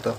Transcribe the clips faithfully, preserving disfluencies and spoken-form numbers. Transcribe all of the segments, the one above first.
To.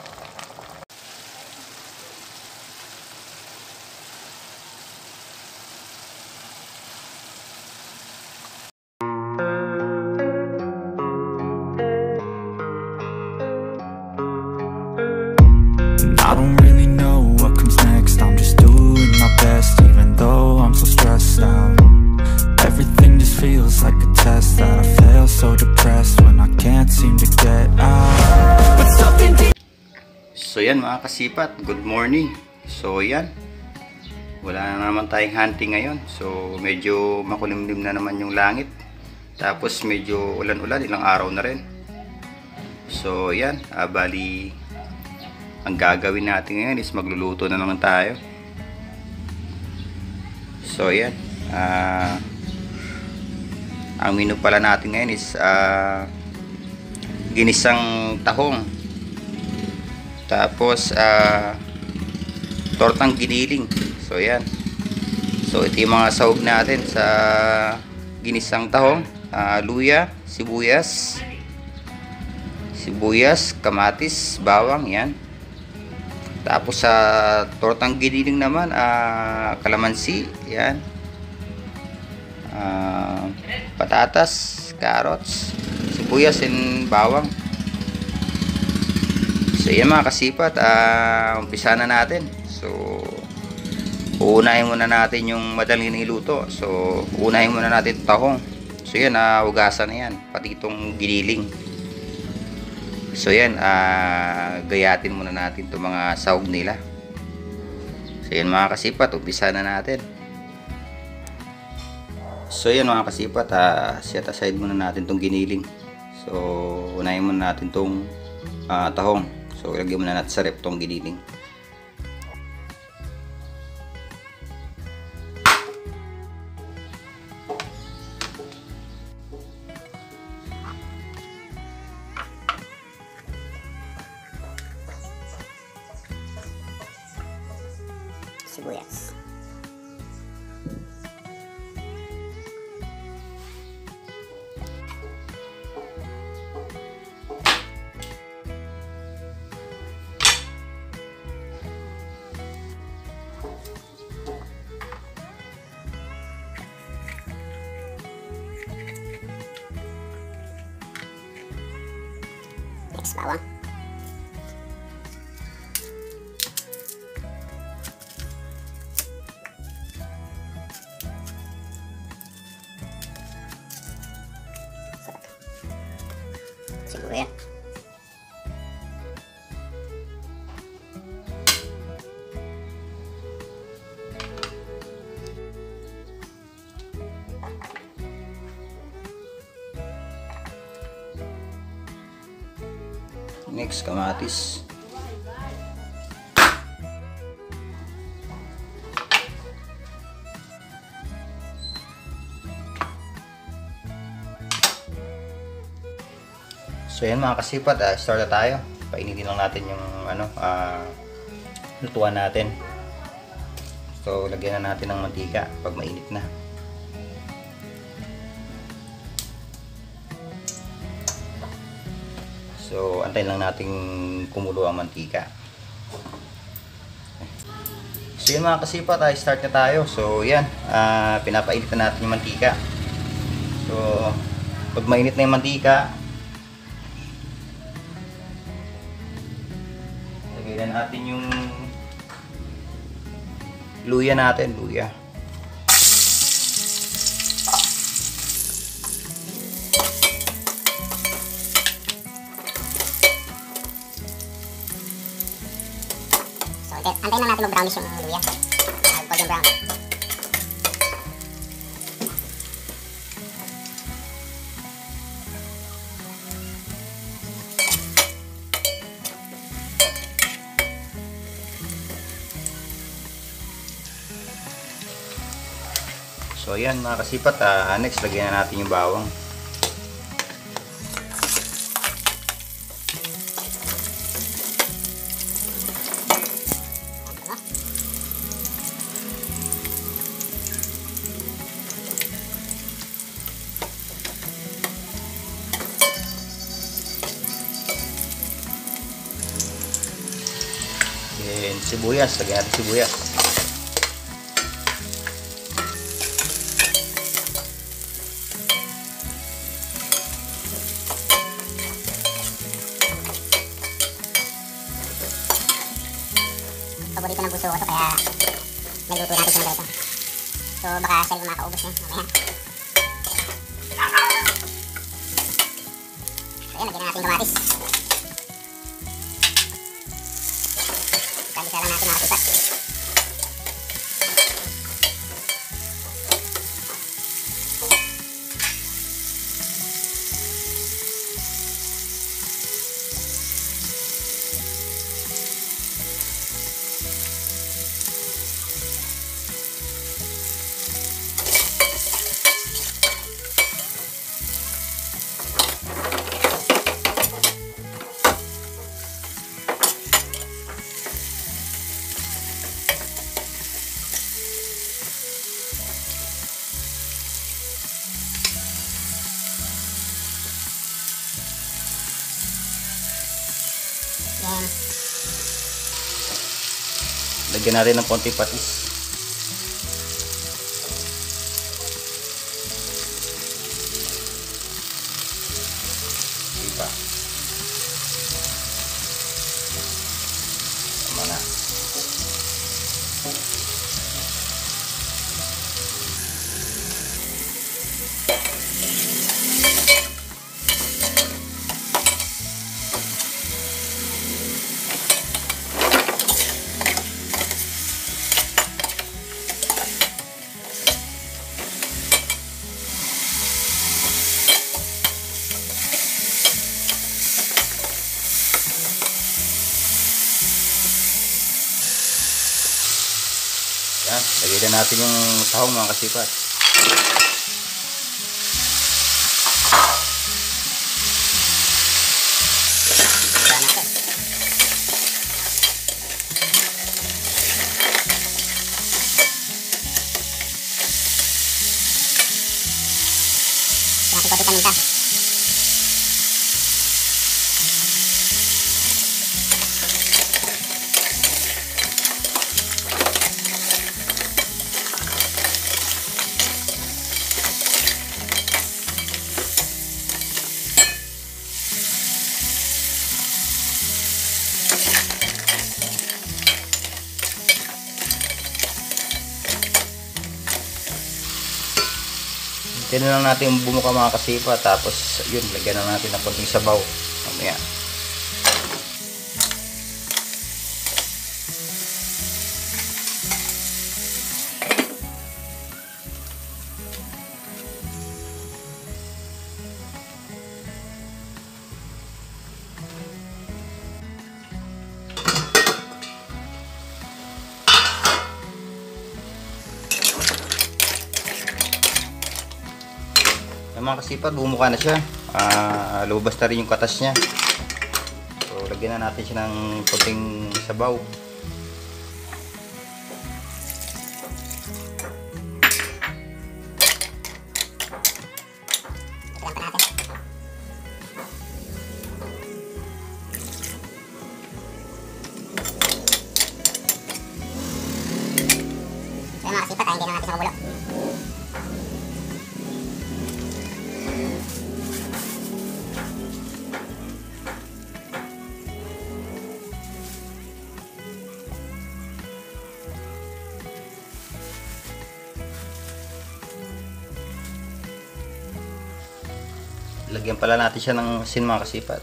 I don't really know what comes next. I'm just doing my best, even though I'm so stressed out. Everything just feels like a test that I fail, so depressed when I can't seem to get out. But something deep. So yan mga kasipat, good morning. So yan, wala na naman tayong hunting ngayon. So medyo makulimlim na naman yung langit. Tapos medyo ulan-ulan, ilang araw na rin. So yan, ah, bali ang gagawin natin ngayon is magluluto na naman tayo. So yan, ah, ang menu pala natin ngayon is ah, ginisang tahong, tapos ah, tortang giniling. So yan, so ito yung mga sahog natin sa ginisang tahong. ah, luya, sibuyas sibuyas, kamatis, bawang, yan. Tapos sa tortang giniling naman, ah, kalamansi, yan, ah, patatas, carrots, sibuyas, and bawang. So yan mga kasipat, ah, umpisa na natin. So uunahin muna natin yung madaling niluto. So uunahin muna natin tahong. So yan, ah, hugasan na yan, pati itong giniling. So yan, uh, gayatin muna natin itong mga sahog nila. So yan mga kasipat, umpisa na natin. So yan mga kasipat, uh, set aside muna natin itong giniling. So unahin muna natin itong uh, tahong. So ilagay muna natin sa rep itong giniling. Sibuyas. Next, bawang. Sibuyas. Next, kamatis. So yan mga kasipat, uh, start na tayo. Painitin lang natin yung ano, uh, lutuan natin. So lagyan na natin ng mantika pag mainit na. So antayin lang natin kumulo ang mantika. So yan mga kasipat, uh, start na tayo. So yan, uh, pinapainit na natin yung mantika. So pag mainit na yung mantika, lagyan natin yung luya natin, luya. So, antayin na natin mag-brownish yung luya. Uh, golden brown. So ayan mga kasipat, uh, next lagyan na natin yung bawang. Then sibuyas, lagyan natin sibuyas. Paborito ng puso ko to, kaya naluto natin siya ng ganito. So baka siya yung makaubos niya mamaya. So yan, lagyan na natin yung kamatis. Kabisa lang natin mga kasipat. Yan. Lagyan natin ng konti patis. Diba? Tama na. Yan, lagyan na natin yung tahong mga kasipat. Natin konti paminta. Hintayin na lang natin bumuka mga kasipa, tapos yun, lagyan na natin ng konting sabaw mamaya. Mga kasipat, bumuka na siya. Uh, lumabas na rin yung katas niya. So lagyan na natin siya ng konting sabaw. So mga kasipat, hindi na natin sa magulo. Lagyan pala natin siya ng asin mga kasipat.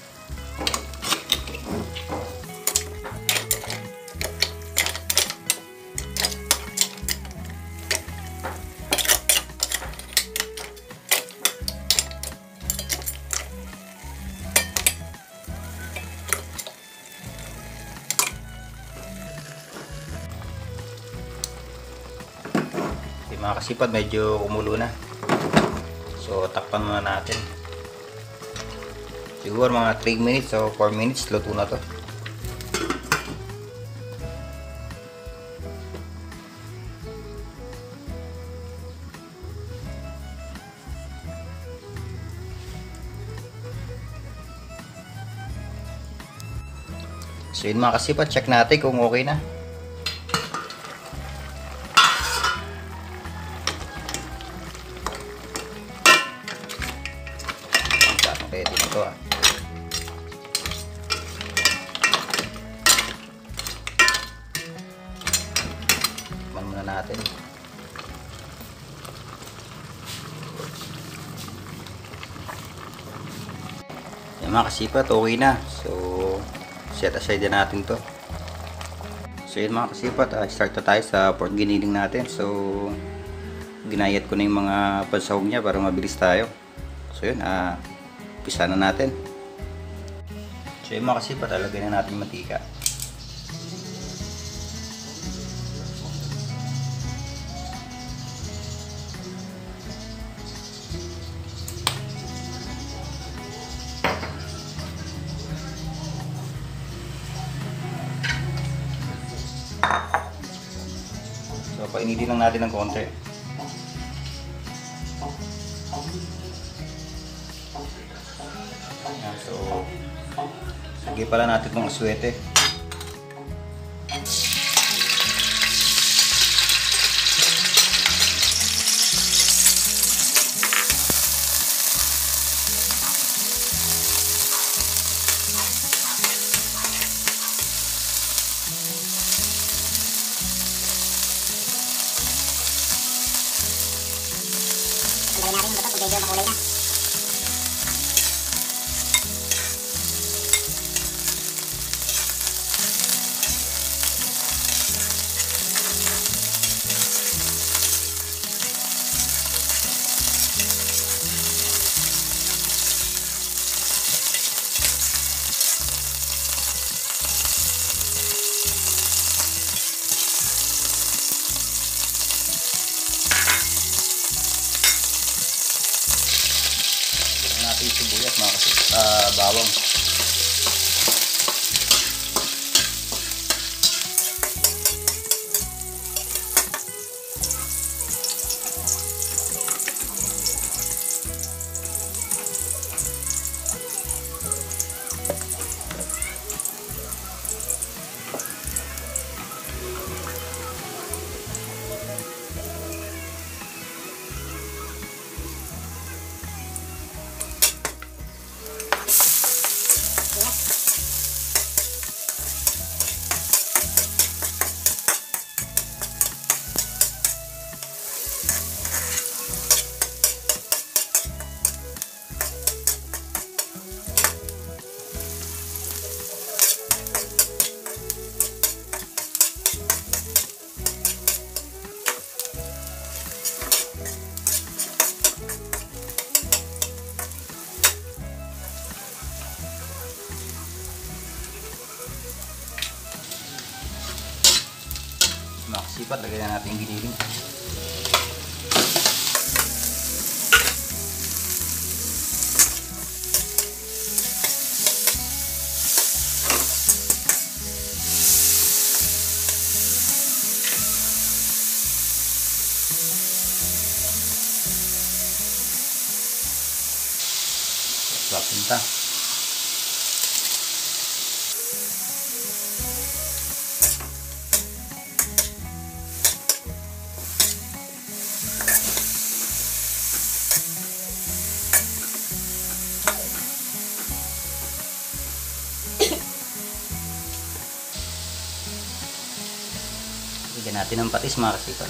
Okay, mga kasipat, medyo kumulo na. So takpan muna natin. Siguro mga three minutes o four minutes, luto na to. So yun mga kasipat, check natin kung okay na. Ready na to ah. Tikman muna natin. Yan mga kasipat, okay na. So set aside na natin to. So yun mga kasipat, uh, start na tayo sa pork giniling natin. So ginayat ko na yung mga pansahog niya para mabilis tayo. So yun, ah uh, umpisa na natin. So yung mga kasipat, talagay na natin mantika. So painitin lang natin ng konti. So, lagay pala natin itong aswete. Tanggalin natin yung buto pag medyo makulay na. Natin sibuyas mga kasi uh, bawang. Makasipat, lagay na natin yung giniling. Papunta. Lagyan natin ng patis mga kasipat.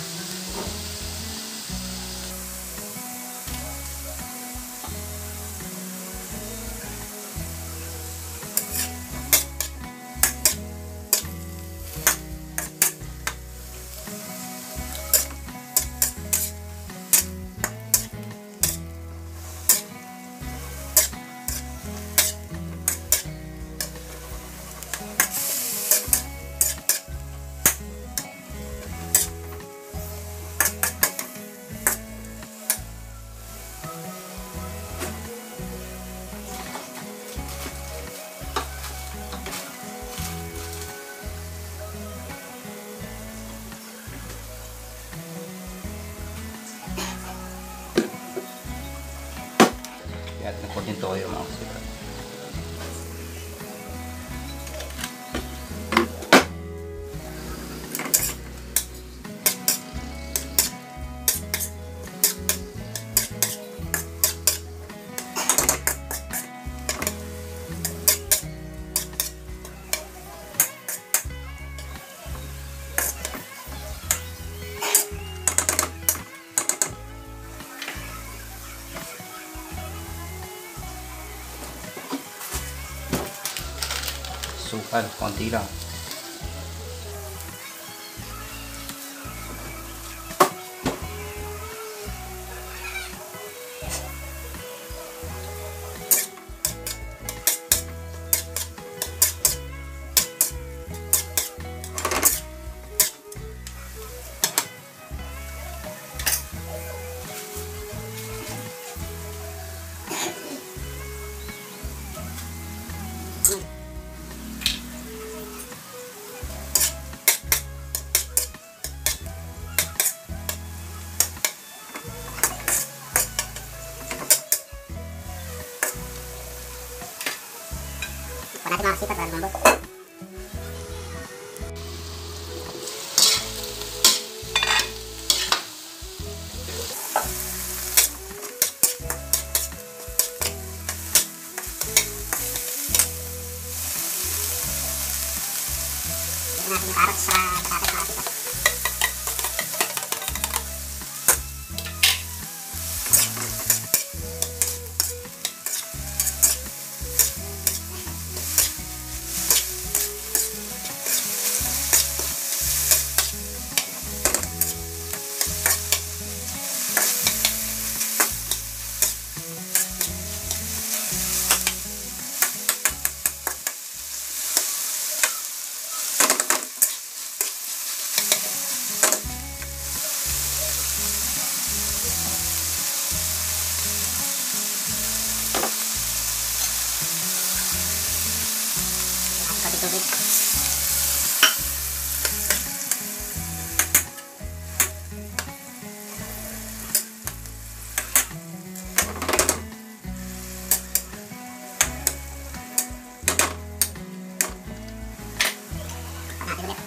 At ng konting toyo mga kasipat. Sukal, konti lang. Natin mga kasipat para lumambot. Ito natin yung carrots sa patatas mga kasipat. Konti tubig. Natin ulit.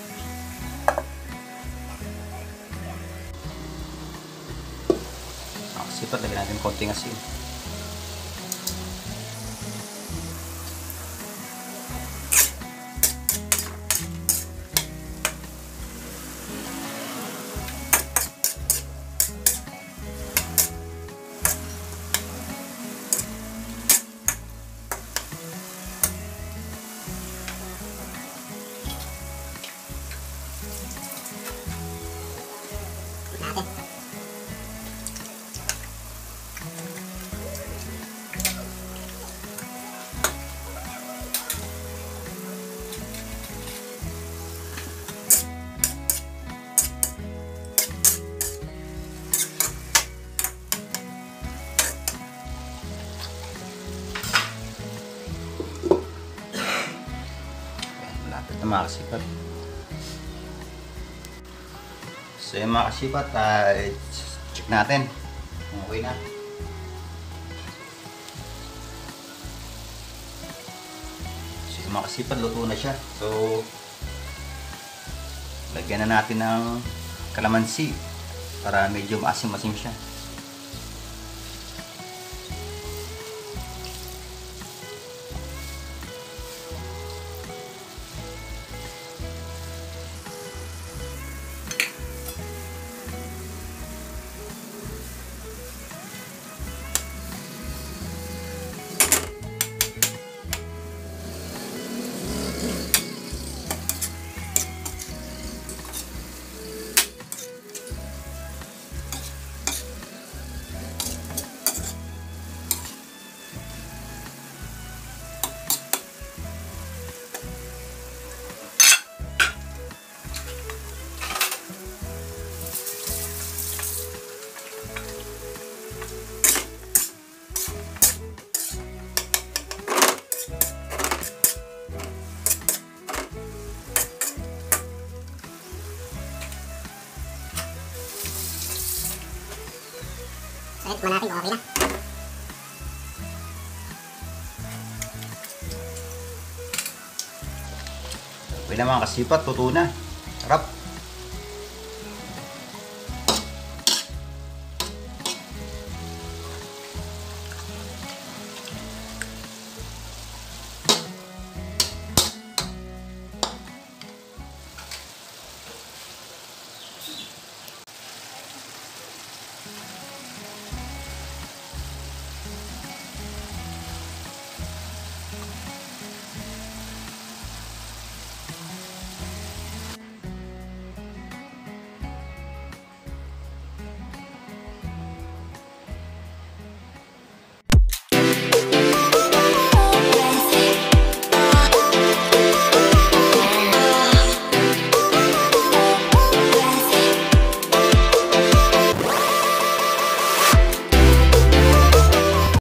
Mga kasipat, lagyan natin konting asin. Natin. Malapit na mga kasipat. So yung mga kasipat, uh, check natin. Okay na. So yung mga kasipat, luto na siya. So lagyan na natin ng kalamansi para medyo maasim-asim siya. Kahit man natin kung okay na. Okay na mga kasipat, tuto na. Sarap.